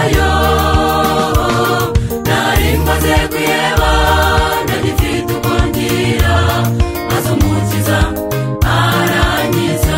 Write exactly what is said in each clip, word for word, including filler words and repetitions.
wayo nari maze kwiheba ndagifite uko ngira maze umukiza arankiza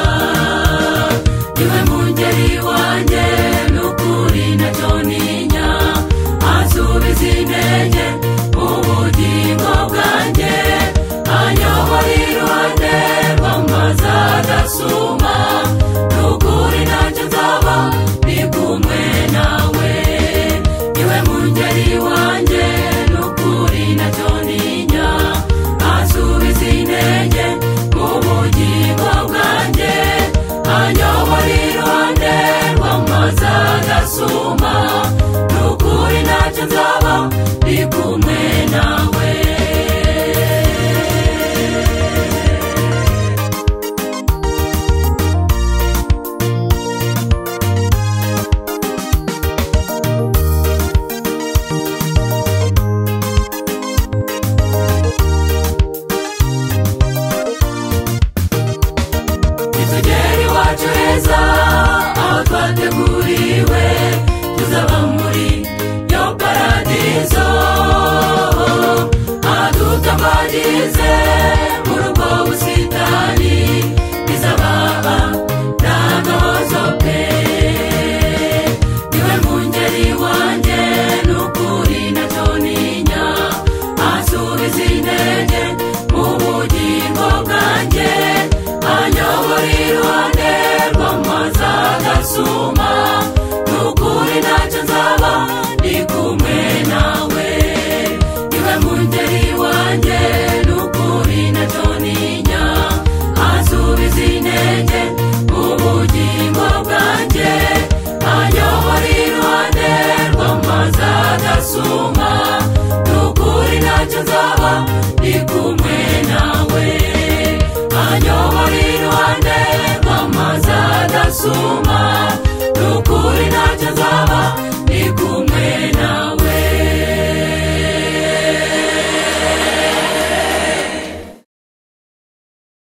niwe mungeri wanjye n'ukuri ntacyo ntinya ansubiza intege mu bugingo bwanjye anyobora iruhande rw'amazi adasuma n'ukuri ntacyo nzaba ndi kumwe nawe niwe mungeri wanjye n'ukuri ntacyo ntinya ansubiza intege mu bugingo bwanjye anyobora iruhande rw'amazi adasuma n'ukuri ntacyo nzaba ndi kumwe nawe nitugera iwacu heza aho twateguriwe tuzaba muri yo paradizo adutambagize muri ubwo busitani bizaba n'agahozo pe niwe mungeri wanjye n'ukuri ntacyo ntinya ansubiza intege mu bugingo bwanjye anyobora iruhande rw'amazi adasuma n'ukuri ntacyo nzaba ndi kumwe nawe niwe mungeri wanjye n'ukuri ntacyo ntinya ansubiza intege mu bugingo bwanjye anyobora iruhande rw'amazi adasuma n'ukuri ntacyo nzaba ndi kumwe nawe anyobora iruhande rw'amazi adasuma